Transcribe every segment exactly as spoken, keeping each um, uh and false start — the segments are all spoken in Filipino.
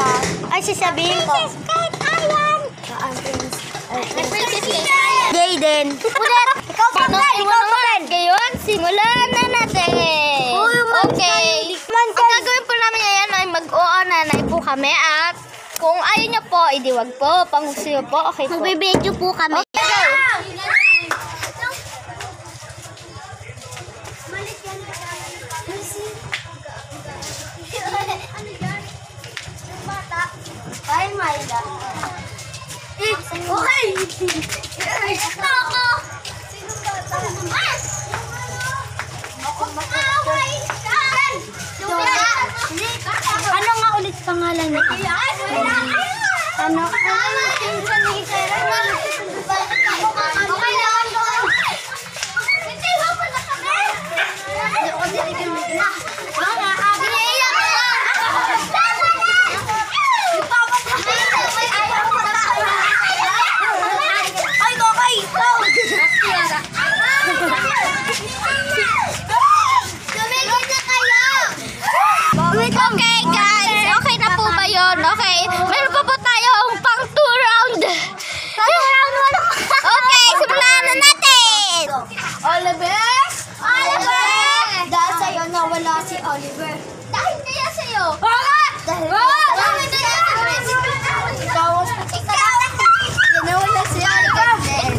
siya. Ay, sasabihin ko. Princess Kate, ayan! Princess Kate. Jaden. Ulit. Ikaw pa rin. Ikaw pa rin. Ngayon, simulan na natin. Okay. Ang gagawin po namin ngayon ay mag-oo nanay po kami at kung ayaw niyo po, idiwag po. Panggusto niyo po, okay po. Magbibidyo po kami. Okay, go! Ay, my God. Okay! Ito ako! Ano nga ulit pangalan niya? Ano? Okay guys, okay na po ba yun? Okay, meron pa po tayong pang two round. Okay, simulan na natin. Oliver? Oliver! Dahil sa'yo nawala si Oliver. Dahil kaya sa'yo. Dahil Dahil kaya ikaw ikaw nawala si Oliver.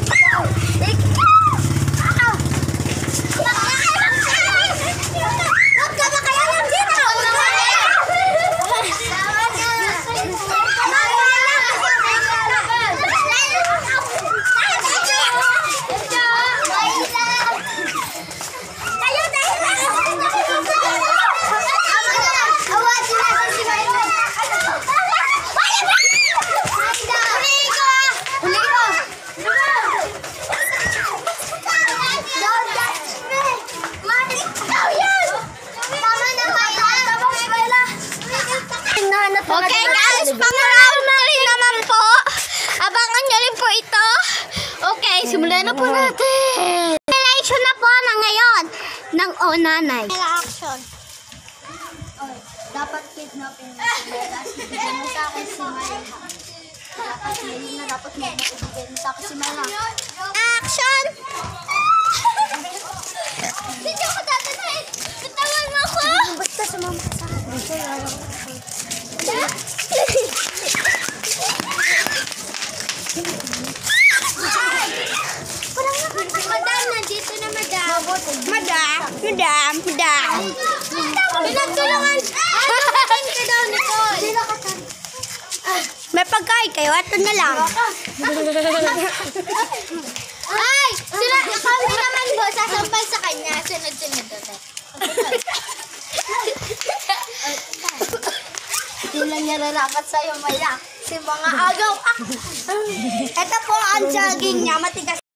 Okay guys, pang-round na rin naman po. Abangan nyo rin po ito. Okay, simulan na po natin. Relation na po na ngayon ng O Nanay. Action. Dapat kidnapin mo si Mela. Bigyan mo sa akin si Mela. Dapat yun na dapat mo bigyan mo sa akin si Mela. Action! Hindi ako tatanayin. Natawan mo ako. Basta sumama ka sa akin. Madam, nandito na madam. Madam, madam, madam. Pinagtulungan. Pinagtulungan ka daw, Nicole. May pagkain kayo, ito na lang. Ay! Sila, kami naman po, sasampal sa kanya. Sunod-sunod doon. Hindi lang niya narapat sa'yo, Mela. Si mga agaw. Ah. Ito po ang jogging niya, matigas.